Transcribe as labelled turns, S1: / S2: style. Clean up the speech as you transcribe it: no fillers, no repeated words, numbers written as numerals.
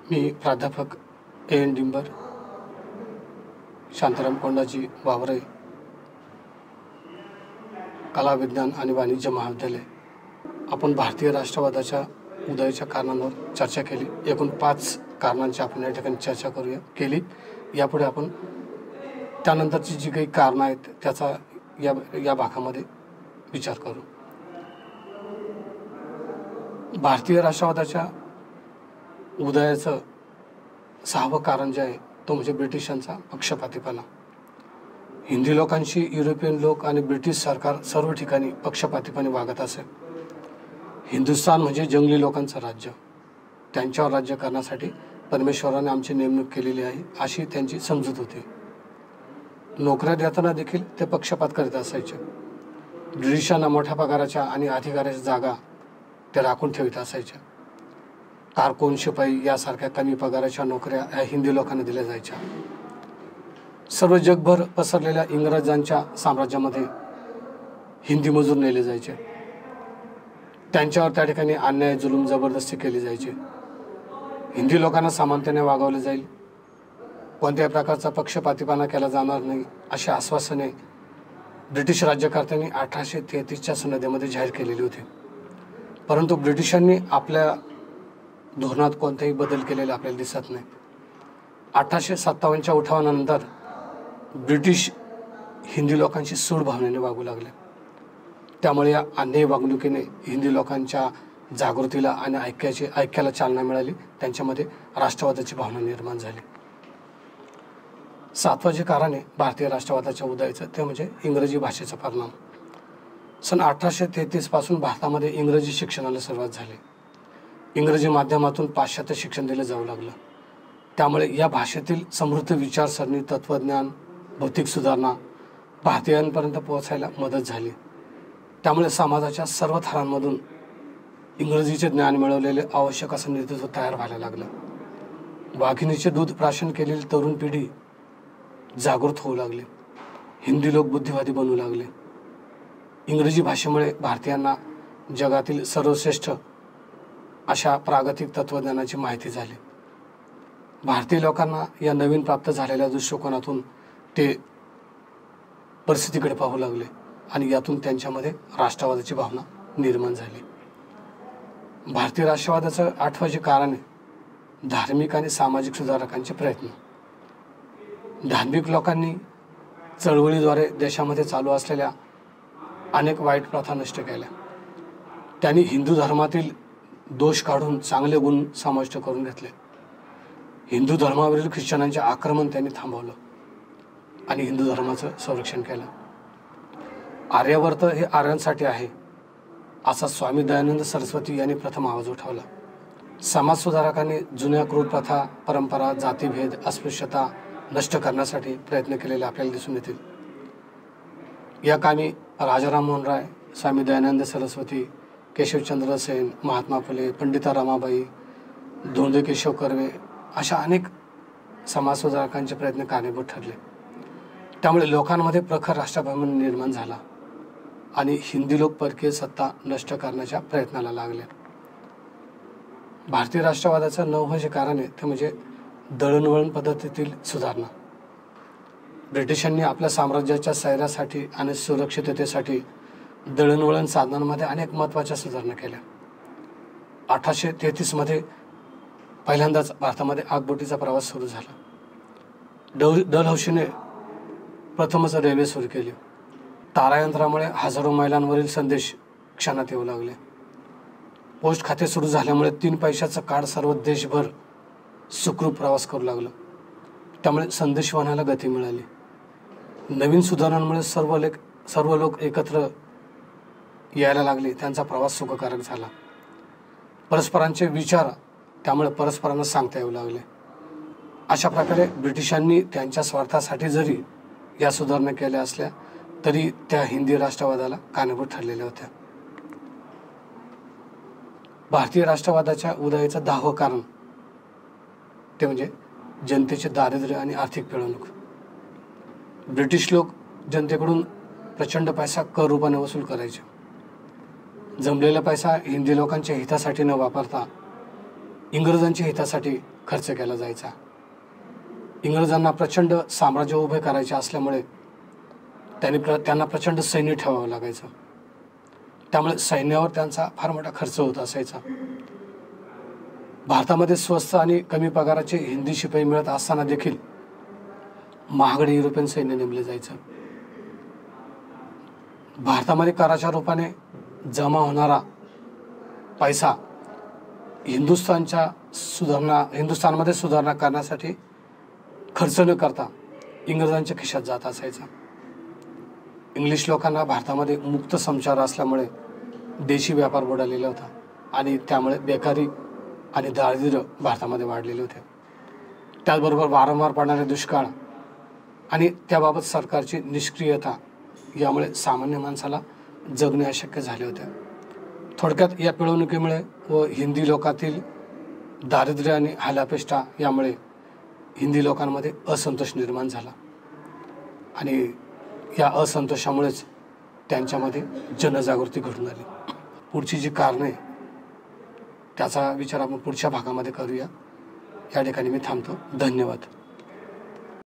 S1: मी प्राध्यापक A.N. डिंबर, शांताराम कोंडाजी वावरे, कला विज्ञान आणि वाणिज्य महाविद्यालय. आपण भारतीय राष्ट्रवादाच्या उदयाच्या कारणांवर चर्चा केली. एकूण 5 कारणांची आपण या ठिकाणी चर्चा केली. यापुढे आपण त्यानंतरची जी काही कारणं आहेत त्याचा या भागामध्ये विचार करू. भारतीय राष्ट्रवादाच्या उदयाचं 6वं कारण जे आहे तो म्हणजे ब्रिटिशांचा पक्षपातीपणा. हिंदी लोकांशी युरोपियन लोक आणि ब्रिटिश सरकार सर्व ठिकाणी पक्षपातीपणे वागत असे. हिंदुस्थान म्हणजे जंगली लोकांचं राज्य, त्यांच्यावर राज्य करण्यासाठी परमेश्वराने आमची नेमणूक केलेली आहे अशी त्यांची समजूत होती. नोकऱ्या देताना देखील ते पक्षपात करीत असायचे. ब्रिटिशांना मोठ्या पगाराच्या आणि अधिकाराच्या जागा ते राखून ठेवित असायच्या. कारकून, शिपाई यासारख्या कमी पगाराच्या नोकऱ्या ह्या हिंदी लोकांना दिल्या जायच्या. सर्व जगभर पसरलेल्या इंग्रजांच्या साम्राज्यामध्ये हिंदी मजूर नेले जायचे. त्यांच्यावर त्या ठिकाणी अन्याय, जुलूम, जबरदस्ती केली जायची. हिंदी लोकांना समानतेने वागवले जाईल, कोणत्याही प्रकारचा पक्षपातीपणा केला जाणार नाही अशी आश्वासने ब्रिटिश राज्यकर्त्यांनी 1833च्या सनदेमध्ये जाहीर केलेली होती. परंतु ब्रिटिशांनी आपल्या धोरणात कोणताही बदल केलेला आपल्याला दिसत नाही. 1857च्या उठावानंतर ब्रिटिश हिंदी लोकांशी सूड भावनेने वागू लागले. त्यामुळे या अन्यायी वागणुकीने हिंदी लोकांच्या जागृतीला आणि ऐक्याला चालना मिळाली. त्यांच्यामध्ये राष्ट्रवादाची भावना निर्माण झाली. 7वं जे कारण आहे भारतीय राष्ट्रवादाच्या उदयाचं ते म्हणजे इंग्रजी भाषेचा परिणाम. सन 1833 पासून भारतामध्ये इंग्रजी शिक्षणाला सुरुवात झाली. इंग्रजी माध्यमातून पाश्चात्य शिक्षण दिलं जाऊ लागलं. त्यामुळे या भाषेतील समृद्ध विचारसरणी, तत्त्वज्ञान, भौतिक सुधारणा भारतीयांपर्यंत पोहोचायला मदत झाली. त्यामुळे समाजाच्या सर्व थरांमधून इंग्रजीचे ज्ञान मिळवलेले आवश्यक असं नेतृत्व तयार व्हायला लागलं. वाघिणीचे दूध प्राशन केलेली तरुण पिढी जागृत होऊ लागली. हिंदी लोक बुद्धिवादी बनू लागले. इंग्रजी भाषेमुळे भारतीयांना जगातील सर्वश्रेष्ठ अशा प्रागतिक तत्त्वज्ञानाची माहिती झाली. भारतीय लोकांना या नवीन प्राप्त झालेल्या दृष्टिकोनातून ते परिस्थितीकडे पाहू लागले आणि यातून त्यांच्यामध्ये राष्ट्रवादाची भावना निर्माण झाली. भारतीय राष्ट्रवादाचं 8वं जे कारण आहे धार्मिक आणि सामाजिक सुधारकांचे प्रयत्न. धार्मिक लोकांनी चळवळीद्वारे देशामध्ये चालू असलेल्या अनेक वाईट प्रथा नष्ट केल्या. त्यांनी हिंदू धर्मातील दोष काढून चांगले गुण समाविष्ट करून घेतले. हिंदू धर्मावरील ख्रिश्चनांचे आक्रमण त्यांनी थांबवलं आणि हिंदू धर्माचं संरक्षण केलं. आर्यावर्त हे आर्यांसाठी आहे असा स्वामी दयानंद सरस्वती यांनी प्रथम आवाज उठवला. समाजसुधारकांनी जुन्या क्रूर प्रथा, परंपरा, जातीभेद, अस्पृश्यता नष्ट करण्यासाठी प्रयत्न केलेले आपल्याला दिसून येतील. या कामी राजाराम मोहन राय, स्वामी दयानंद सरस्वती, केशवचंद्र सेन, महात्मा फुले, पंडिता रमाबाई, धोंडे केशव कर्वे अशा अनेक समाजसुधारकांचे प्रयत्न कारणीभूत ठरले. त्यामुळे लोकांमध्ये प्रखर राष्ट्राभिमान निर्माण झाला आणि हिंदी लोक परकीय सत्ता नष्ट करण्याच्या प्रयत्नाला लागले. भारतीय राष्ट्रवादाचं 9वं जे कारण आहे ते म्हणजे दळणवळण पद्धतीतील सुधारणा. ब्रिटिशांनी आपल्या साम्राज्याच्या स्थैर्यासाठी आणि सुरक्षिततेसाठी दळणवळण साधनांमध्ये अनेक महत्त्वाच्या सुधारणा केल्या. 1833मध्ये पहिल्यांदाच भारतामध्ये आगबोटीचा प्रवास सुरू झाला. डलहौसीने प्रथमच रेल्वे सुरू केली. तारायंत्रामुळे हजारो मैलांवरील संदेश क्षणात येऊ लागले. पोस्ट खाते सुरू झाल्यामुळे 3 पैशाचं कार्ड सर्व देशभर सुखरूप प्रवास करू लागलं. त्यामुळे संदेशवहनाला गती मिळाली. नवीन सुधारणांमुळे सर्व लोक एकत्र यायला लागले. त्यांचा प्रवास सुखकारक झाला. परस्परांचे विचार त्यामुळे परस्परांना सांगता येऊ लागले. अशा प्रकारे ब्रिटिशांनी त्यांच्या स्वार्थासाठी जरी या सुधारणा केल्या असल्या तरी त्या हिंदी राष्ट्रवादाला कारणीभूत ठरलेल्या होत्या. भारतीय राष्ट्रवादाच्या उदयाचं 10वं कारण ते म्हणजे जनतेचे दारिद्र्य आणि आर्थिक पिळवणूक. ब्रिटिश लोक जनतेकडून प्रचंड पैसा कर रूपाने वसूल करायचे. जमलेला पैसा हिंदी लोकांच्या हितासाठी न वापरता इंग्रजांच्या हितासाठी खर्च केला जायचा. इंग्रजांना प्रचंड साम्राज्य उभे करायचे असल्यामुळे त्यांना प्रचंड सैन्य ठेवावं लागायचं. त्यामुळे सैन्यावर त्यांचा फार मोठा खर्च होत असायचा. भारतामध्ये स्वस्त आणि कमी पगाराचे हिंदी शिपाई मिळत असताना देखील महागडे युरोपियन सैन्य नेमले जायचं. भारतामध्ये कराच्या रूपाने जमा होणारा पैसा हिंदुस्थानमध्ये सुधारणा करण्यासाठी खर्च न करता इंग्रजांच्या खिशात जात असायचा. इंग्लिश लोकांना भारतामध्ये मुक्त संचार असल्यामुळे देशी व्यापार बुडालेला होता आणि त्यामुळे बेकारी आणि दारिद्र्य भारतामध्ये वाढलेले होते. त्याचबरोबर वारंवार पडणारे दुष्काळ आणि त्याबाबत सरकारची निष्क्रियता यामुळे सामान्य माणसाला जगणे अशक्य झाले होते. थोडक्यात या पिळवणुकीमुळे व हिंदी लोकातील दारिद्र्य आणि हालापेष्टा यामुळे हिंदी लोकांमध्ये असंतोष निर्माण झाला आणि या असंतोषामुळेच त्यांच्यामध्ये जनजागृती घडून आली. पुढची जी कारणे त्याचा विचार आपण पुढच्या भागामध्ये करूया. या ठिकाणी मी थांबतो. धन्यवाद.